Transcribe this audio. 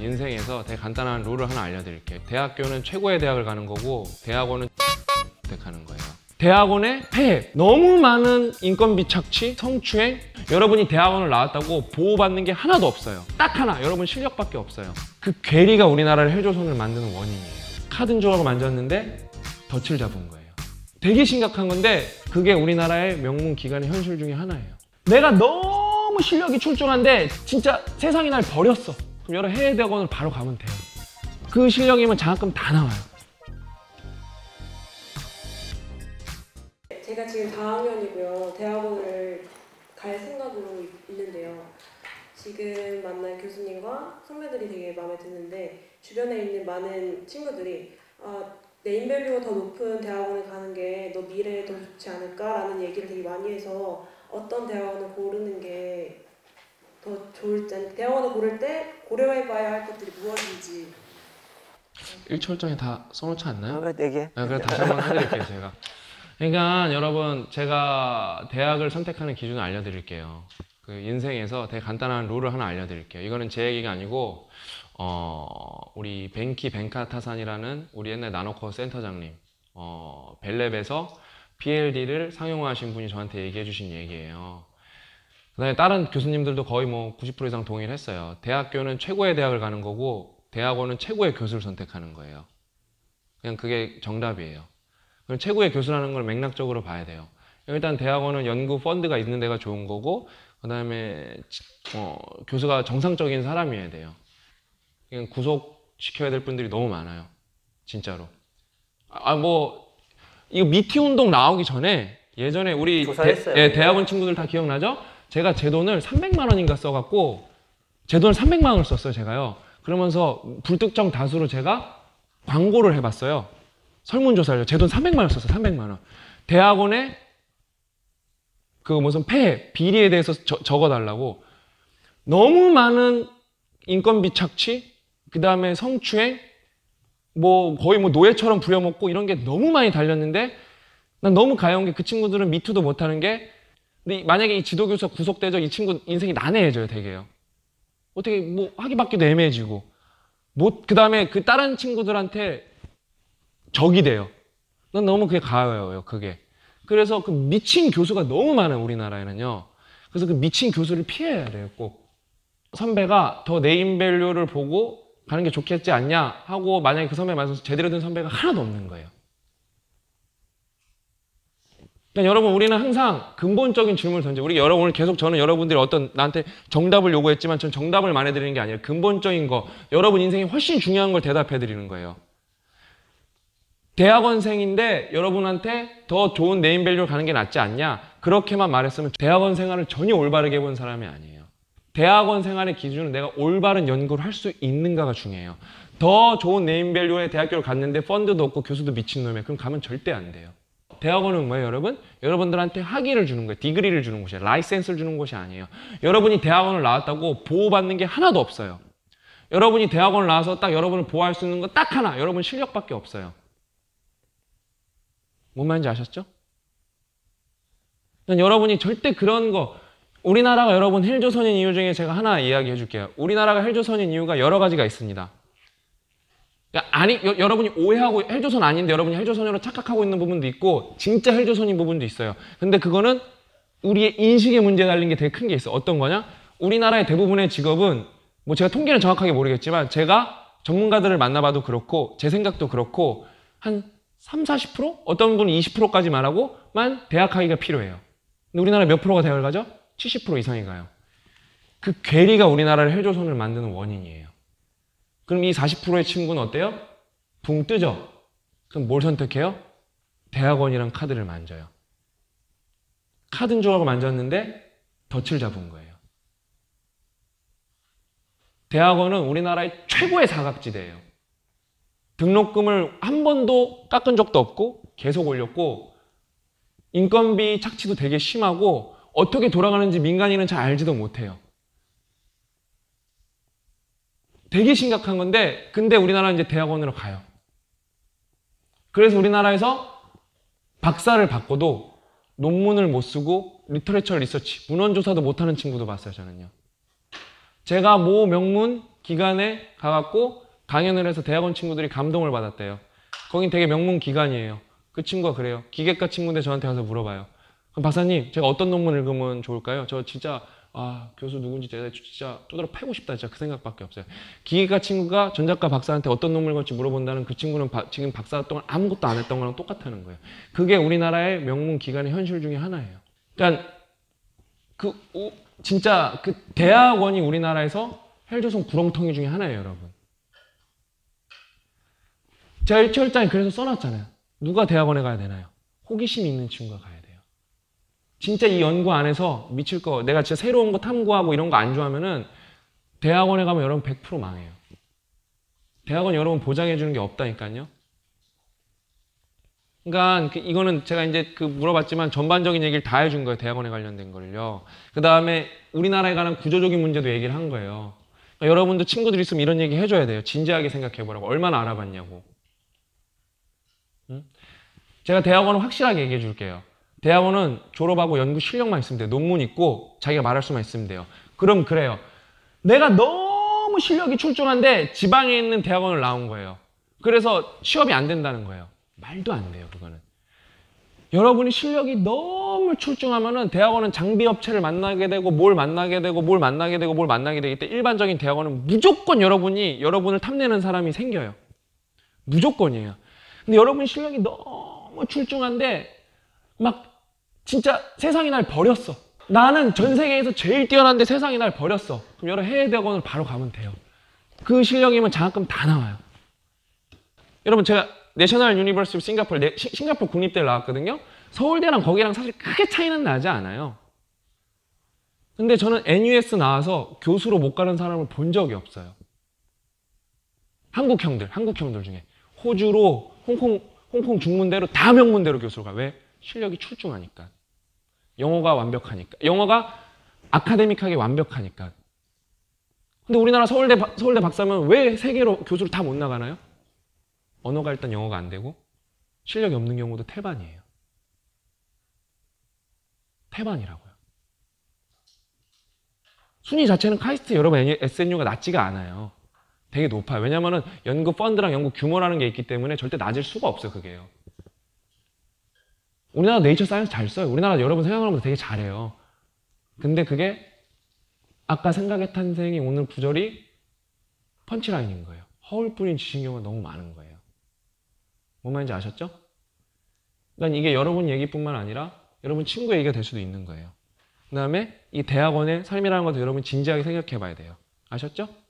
인생에서 되게 간단한 룰을 하나 알려드릴게요. 대학교는 최고의 대학을 가는 거고 대학원은 선택하는 거예요. 대학원의 폐해, 너무 많은 인건비 착취, 성추행. 여러분이 대학원을 나왔다고 보호받는 게 하나도 없어요. 딱 하나, 여러분 실력밖에 없어요. 그 괴리가 우리나라를 헬조선을 만드는 원인이에요. 카드인 줄 알고 만졌는데 덫을 잡은 거예요. 되게 심각한 건데 그게 우리나라의 명문 기관의 현실 중에 하나예요. 내가 너무 실력이 출중한데 진짜 세상이 날 버렸어. 그럼 여러 해외 대학원을 바로 가면 돼요. 그 실력이면 장학금 다 나와요. 제가 지금 4학년이고요. 대학원을 갈 생각으로 있는데요. 지금 만난 교수님과 선배들이 되게 마음에 드는데 주변에 있는 많은 친구들이 네임밸류가 더 높은 대학원을 가는 게 너 미래에 더 좋지 않을까라는 얘기를 되게 많이 해서 어떤 대학원을 고르는 게 더 좋을지, 대학원을 고를 때 고려해봐야 할 것들이 무엇인지. 1초월장에 다 써놓지 않나요? 그래, 4개. 네, 그래 다시 한번 해드릴게요, 제가. 그러니까 여러분, 제가 대학을 선택하는 기준을 알려드릴게요. 그 인생에서 되게 간단한 룰을 하나 알려드릴게요. 이거는 제 얘기가 아니고 우리 벤카타산이라는 우리 옛날 나노코어 센터장님, 벨랩에서 PLD를 상용화하신 분이 저한테 얘기해 주신 얘기예요. 그 다음에 다른 교수님들도 거의 뭐 90% 이상 동의를 했어요. 대학교는 최고의 대학을 가는 거고 대학원은 최고의 교수를 선택하는 거예요. 그냥 그게 정답이에요. 그럼 최고의 교수라는 걸 맥락적으로 봐야 돼요. 일단 대학원은 연구 펀드가 있는 데가 좋은 거고 그 다음에 교수가 정상적인 사람이어야 돼요. 그냥 구속시켜야 될 분들이 너무 많아요. 진짜로. 이거 미티 운동 나오기 전에 예전에 우리 대학원 친구들 다 기억나죠? 제가 제 돈을 300만 원인가 써갖고 제 돈을 300만 원을 썼어요, 제가요. 그러면서 불특정 다수로 제가 광고를 해봤어요. 설문조사를. 제 돈 300만 원 썼어요, 300만 원. 대학원에 그 무슨 폐해, 비리에 대해서 적어달라고. 너무 많은 인건비 착취, 그 다음에 성추행, 거의 노예처럼 부려먹고 이런 게 너무 많이 달렸는데 난 너무 가여운 게 그 친구들은 미투도 못하는 게 근데 만약에 이 지도교수가 구속되죠? 이 친구 인생이 난해해져요, 되게요. 어떻게 하기 받기도 애매해지고 그 다음에 그 다른 친구들한테 적이 돼요. 난 너무 그게 가여워요, 그게. 그래서 그 미친 교수가 너무 많아요, 우리나라에는요. 그래서 그 미친 교수를 피해야 돼요, 꼭. 선배가 더 네임밸류를 보고 가는 게 좋겠지 않냐 하고 만약에 그 선배 말씀 제대로 된 선배가 하나도 없는 거예요. 그러니까 여러분, 우리는 항상 근본적인 질문을 던져요. 오늘 계속 저는 여러분들이 나한테 정답을 요구했지만 전 정답을 말해드리는 게 아니라 근본적인 거, 여러분 인생이 훨씬 중요한 걸 대답해 드리는 거예요. 대학원생인데 여러분한테 더 좋은 네임밸류를 가는 게 낫지 않냐? 그렇게만 말했으면 대학원 생활을 전혀 올바르게 해본 사람이 아니에요. 대학원 생활의 기준은 내가 올바른 연구를 할 수 있는가가 중요해요. 더 좋은 네임밸류의 대학교를 갔는데 펀드도 없고 교수도 미친놈이야. 그럼 가면 절대 안 돼요. 대학원은 뭐예요, 여러분? 여러분들한테 학위를 주는 거예요. 디그리를 주는 곳이에요. 라이센스를 주는 곳이 아니에요. 여러분이 대학원을 나왔다고 보호받는 게 하나도 없어요. 여러분이 대학원을 나와서 딱 여러분을 보호할 수 있는 건 딱 하나, 여러분 실력밖에 없어요. 뭔 말인지 아셨죠? 여러분이 절대 그런 거, 우리나라가 여러분 헬조선인 이유 중에 제가 하나 이야기해 줄게요. 우리나라가 헬조선인 이유가 여러 가지가 있습니다. 여러분이 오해하고 헬조선 아닌데 여러분이 헬조선으로 착각하고 있는 부분도 있고 진짜 헬조선인 부분도 있어요. 근데 그거는 우리의 인식의 문제에 달린 게 되게 큰 게 있어요. 어떤 거냐? 우리나라의 대부분의 직업은 제가 통계는 정확하게 모르겠지만 제가 전문가들을 만나봐도 그렇고 제 생각도 그렇고 한 30-40%? 어떤 분은 20%까지 말하고만 대학 학위가 필요해요. 근데 우리나라 몇 프로가 대학을 가죠? 70% 이상이 가요. 그 괴리가 우리나라를 헬조선을 만드는 원인이에요. 그럼 이 40%의 친구는 어때요? 붕 뜨죠? 그럼 뭘 선택해요? 대학원이란 카드를 만져요. 카드인 줄 알고 만졌는데 덫을 잡은 거예요. 대학원은 우리나라의 최고의 사각지대예요. 등록금을 한 번도 깎은 적도 없고 계속 올렸고 인건비 착취도 되게 심하고 어떻게 돌아가는지 민간인은 잘 알지도 못해요. 되게 심각한 건데 근데 우리나라는 이제 대학원으로 가요. 그래서 우리나라에서 박사를 받고도 논문을 못 쓰고 리터레처 리서치, 문헌조사도 못하는 친구도 봤어요, 저는요. 제가 모 명문 기관에 가갖고 강연을 해서 대학원 친구들이 감동을 받았대요. 거긴 되게 명문 기관이에요. 그 친구가 그래요. 기계과 친구인데 저한테 와서 물어봐요. 그럼 박사님, 제가 어떤 논문 읽으면 좋을까요? 저 진짜 교수 누군지 제가 진짜 두드러 패고 싶다. 진짜 그 생각밖에 없어요. 기계과 친구가 전작가 박사한테 어떤 논문을 읽을지 물어본다는 그 친구는 지금 박사 동안 아무것도 안 했던 거랑 똑같다는 거예요. 그게 우리나라의 명문 기관의 현실 중에 하나예요. 그러니까 진짜 그 대학원이 우리나라에서 헬조선 구렁텅이 중에 하나예요, 여러분. 제가 일치월장에 그래서 써놨잖아요. 누가 대학원에 가야 되나요? 호기심 있는 친구가 가야 돼요. 진짜 이 연구 안에서 미칠 거, 내가 진짜 새로운 거 탐구하고 이런 거 안 좋아하면은 대학원에 가면 여러분 100% 망해요. 대학원 여러분 보장해 주는 게 없다니까요. 그러니까 이거는 제가 이제 물어봤지만 전반적인 얘기를 다 해준 거예요. 대학원에 관련된 거를요. 그 다음에 우리나라에 관한 구조적인 문제도 얘기를 한 거예요. 그러니까 여러분도 친구들 있으면 이런 얘기 해줘야 돼요. 진지하게 생각해 보라고. 얼마나 알아봤냐고. 응? 제가 대학원은 확실하게 얘기해 줄게요. 대학원은 졸업하고 연구 실력만 있으면 돼요. 논문 있고 자기가 말할 수만 있으면 돼요. 그럼 그래요. 내가 너무 실력이 출중한데 지방에 있는 대학원을 나온 거예요. 그래서 취업이 안 된다는 거예요. 말도 안 돼요, 그거는. 여러분이 실력이 너무 출중하면은 대학원은 장비업체를 만나게 되고 뭘 만나게 되고 뭘 만나게 되고 뭘 만나게 되기 때문에 일반적인 대학원은 무조건 여러분을 탐내는 사람이 생겨요. 무조건이에요. 근데 여러분 실력이 너무 출중한데 막 진짜 세상이 날 버렸어. 나는 전 세계에서 제일 뛰어난데 세상이 날 버렸어. 그럼 여러 해외 대학원을 바로 가면 돼요. 그 실력이면 장학금 다 나와요. 여러분 제가 내셔널 유니버시티 싱가포르, 싱가포르 국립대를 나왔거든요. 서울대랑 거기랑 사실 크게 차이는 나지 않아요. 근데 저는 NUS 나와서 교수로 못 가는 사람을 본 적이 없어요. 한국 형들 중에. 호주로, 홍콩 중문대로 다 명문대로 교수로 가. 왜? 실력이 출중하니까. 영어가 완벽하니까. 영어가 아카데믹하게 완벽하니까. 근데 우리나라 서울대 박사면 왜 세계로 교수로 다 못 나가나요? 언어가 일단 영어가 안 되고 실력이 없는 경우도 태반이에요. 태반이라고요. 순위 자체는 카이스트 여러분 SNU가 낮지가 않아요. 되게 높아요. 왜냐면은 연구 펀드랑 연구 규모라는 게 있기 때문에 절대 낮을 수가 없어요, 그게요. 우리나라 네이처 사이언스 잘 써요. 우리나라 여러분 생각하는 것보다 되게 잘해요. 근데 그게 아까 생각의 탄생이 오늘 구절이 펀치라인인 거예요. 허울 뿌린 지식용어가 너무 많은 거예요. 뭔 말인지 아셨죠? 그러니까 이게 여러분 얘기뿐만 아니라 여러분 친구 얘기가 될 수도 있는 거예요. 그 다음에 이 대학원의 삶이라는 것도 여러분 진지하게 생각해 봐야 돼요. 아셨죠?